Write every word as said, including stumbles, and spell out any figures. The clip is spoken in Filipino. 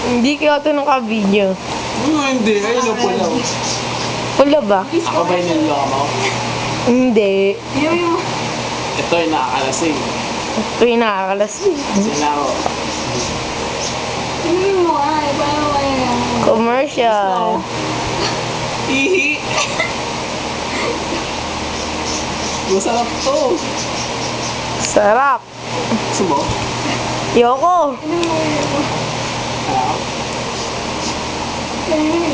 Hindi kaya ito naka-video. Ano hindi? Ayun na pula. Pula ba? Ako ba yung niloloko mo? Hindi. Ito yung nakakalasing. Ito yung nakakalasing. Sila ako. Commercial. Ihi! Masarap to. Sarap. Gusto mo? Yoko. Ah.